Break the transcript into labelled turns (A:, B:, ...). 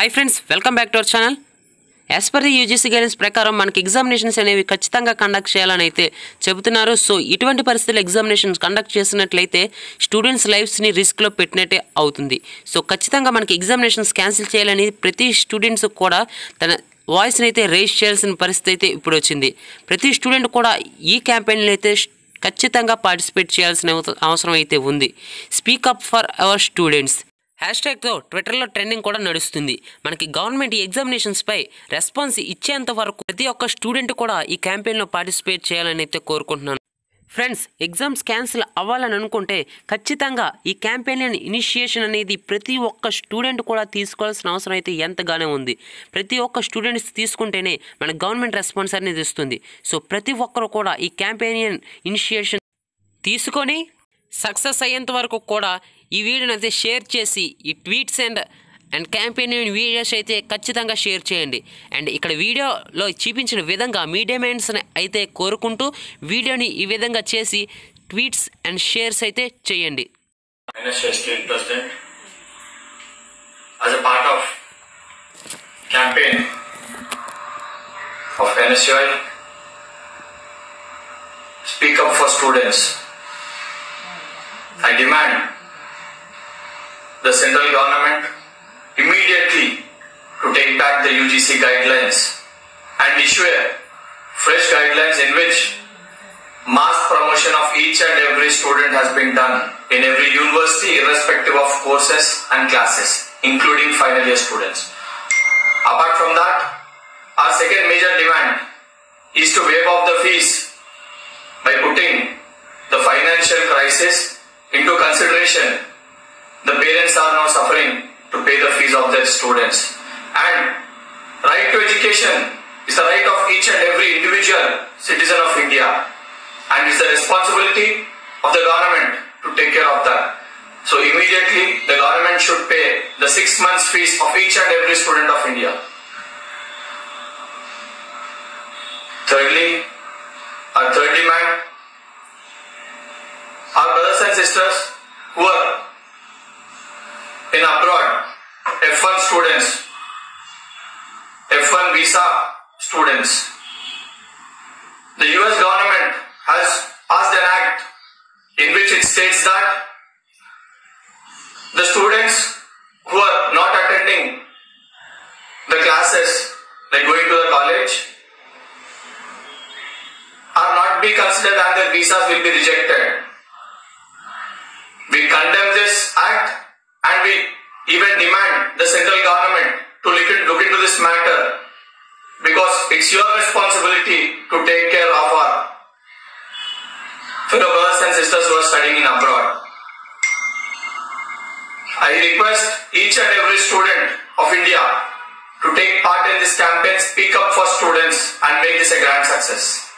A: High friends welcome back to our channel as per the UGC guidance ప్రకారం మనకి examinations అనేవి ఖచ్చితంగా conduct చేయాలని అయితే చెబుతున్నారు. సో ఇటువంటి పరిస్థితుల్లో ఎగ్జామినేషన్స్ కండక్ట్ చేసినట్లయితే స్టూడెంట్స్ లైఫ్స్ని రిస్క్లో పెట్టినట్టే అవుతుంది. సో ఖచ్చితంగా మనకి ఎగ్జామినేషన్స్ క్యాన్సిల్ చేయాలని ప్రతి స్టూడెంట్స్ కూడా తన వాయిస్ని అయితే రేజ్ చేయాల్సిన పరిస్థితి అయితే ఇప్పుడు వచ్చింది. ప్రతి స్టూడెంట్ కూడా ఈ క్యాంపెయిన్లో అయితే ఖచ్చితంగా పార్టిసిపేట్ చేయాల్సిన అవసరం అయితే ఉంది. Speak up for our students హ్యాష్ట్యాగ్తో ట్విట్టర్లో ట్రెండింగ్ కూడా నడుస్తుంది. మనకి గవర్నమెంట్ ఈ ఎగ్జామినేషన్స్పై రెస్పాన్స్ ఇచ్చేంత వరకు ప్రతి ఒక్క స్టూడెంట్ కూడా ఈ క్యాంపెయిన్లో పార్టిసిపేట్ చేయాలని అయితే కోరుకుంటున్నాను. ఫ్రెండ్స్, ఎగ్జామ్స్ క్యాన్సిల్ అవ్వాలని అనుకుంటే ఖచ్చితంగా ఈ క్యాంపెయిన్ ఇనిషియేషన్ అనేది ప్రతి ఒక్క స్టూడెంట్ కూడా తీసుకోవాల్సిన అవసరం అయితే ఎంతగానో ఉంది. ప్రతి ఒక్క స్టూడెంట్స్ తీసుకుంటేనే మన గవర్నమెంట్ రెస్పాన్స్ అనేది ఇస్తుంది. సో ప్రతి ఒక్కరు కూడా ఈ క్యాంపెయిన్ ఇనిషియేషన్ తీసుకొని సక్సెస్ అయ్యేంత వరకు కూడా ఈ వీడియోని అయితే షేర్ చేసి ఈ ట్వీట్స్ అండ్ క్యాంపెయిన్ వీడియోస్ అయితే ఖచ్చితంగా షేర్ చేయండి. అండ్ ఇక్కడ వీడియోలో చూపించిన విధంగా మీ డిమాండ్స్ని అయితే కోరుకుంటూ వీడియోని ఈ విధంగా చేసి ట్వీట్స్ అండ్ షేర్స్ అయితే చేయండి.
B: As a part of campaign of NSUI, Speak Up for Students, I demand the central government immediately to take back the UGC guidelines and issue a fresh guidelines in which mass promotion of each and every student has been done in every university irrespective of courses and classes, including final year students. Apart from that, our second major demand is to waive off the fees by putting the financial crisis into consideration. The parents are now suffering to pay the fees of their students, and right to education is the right of each and every individual citizen of India, and it's the responsibility of the government to take care of that. So immediately the government should pay the 6 months fees of each and every student of India. Thirdly, our third demand, our brothers and sisters who are in abroad, F1 students, F1 visa students, the US government has passed an act in which it states that the students who are not attending the classes, like going to the college, are not be considered and their visas will be rejected. We condemn this act and we even demand the central government to look into this matter, because it's your responsibility to take care of our fellow brothers and sisters who are studying in abroad. I request each and every student of India to take part in this campaign, Speak Up for Students, and make this a grand success.